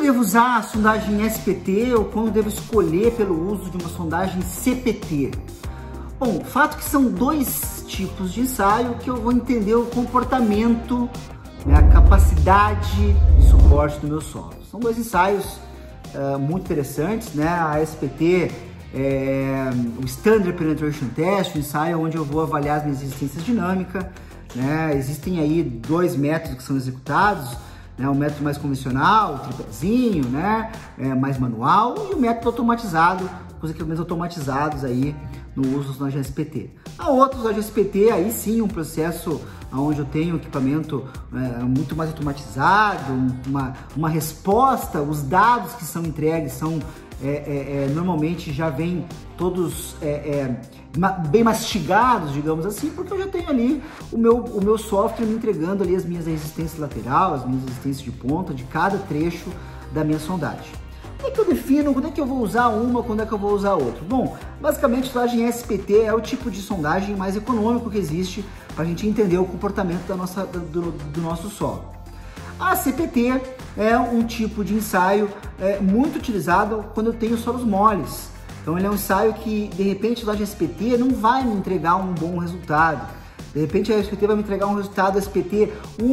devo usar a sondagem SPT ou quando devo escolher pelo uso de uma sondagem CPT? Bom, o fato é que são dois tipos de ensaio que eu vou entender o comportamento, né, a capacidade de suporte do meu solo. São dois ensaios muito interessantes, né? A SPT é o Standard Penetration Test, um ensaio onde eu vou avaliar as minhas resistências dinâmicas, né? Existem aí dois métodos que são executados, né? O método mais convencional, o tripézinho, né? Mais manual, e o método automatizado, com os equipamentos automatizados aí no uso da SPT. Há outros da SPT, aí sim um processo onde eu tenho equipamento muito mais automatizado, uma resposta, os dados que são entregues são normalmente já vêm todos bem mastigados, digamos assim, porque eu já tenho ali o meu software me entregando ali as minhas resistências lateral, as minhas resistências de ponta de cada trecho da minha sondagem. Como é que eu defino quando é que eu vou usar uma, quando é que eu vou usar outra? Bom, basicamente a sondagem SPT é o tipo de sondagem mais econômico que existe para a gente entender o comportamento do nosso solo. A CPT é um tipo de ensaio muito utilizado quando eu tenho solos moles. Então ele é um ensaio que, de repente, a sondagem SPT não vai me entregar um bom resultado. De repente a SPT vai me entregar um resultado SPT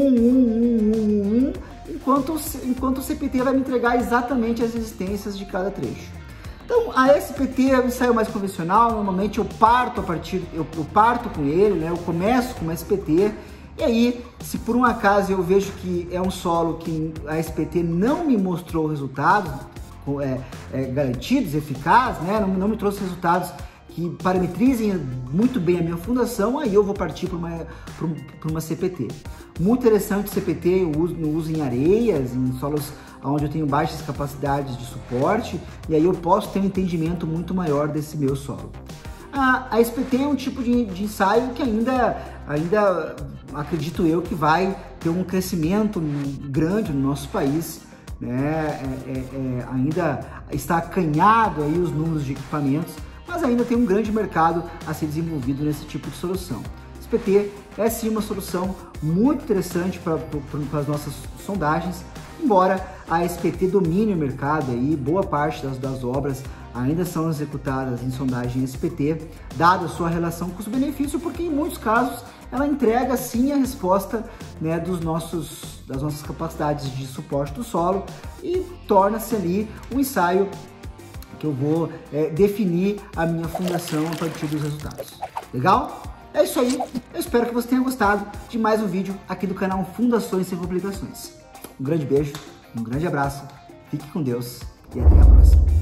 1, enquanto o CPT vai me entregar exatamente as resistências de cada trecho. Então a SPT é um ensaio mais convencional, normalmente eu parto com ele, né? Eu começo com uma SPT, e aí, se por um acaso eu vejo que é um solo que a SPT não me mostrou resultados garantidos, eficazes, né? Não me trouxe resultados que parametrizem muito bem a minha fundação, aí eu vou partir para uma CPT. Muito interessante o CPT, eu uso em areias, em solos onde eu tenho baixas capacidades de suporte, e aí eu posso ter um entendimento muito maior desse meu solo. A SPT é um tipo de ensaio que ainda acredito eu que vai ter um crescimento grande no nosso país, né? Ainda está acanhado aí os números de equipamentos, mas ainda tem um grande mercado a ser desenvolvido nesse tipo de solução. SPT é sim uma solução muito interessante para as nossas sondagens, embora a SPT domine o mercado aí, boa parte das obras ainda são executadas em sondagem SPT, dada a sua relação custo-benefício, porque em muitos casos ela entrega sim a resposta, né, das nossas capacidades de suporte do solo e torna-se ali um ensaio que eu vou definir a minha fundação a partir dos resultados. Legal? É isso aí, eu espero que você tenha gostado de mais um vídeo aqui do canal Fundações Sem Complicações. Um grande beijo, um grande abraço, fique com Deus e até a próxima.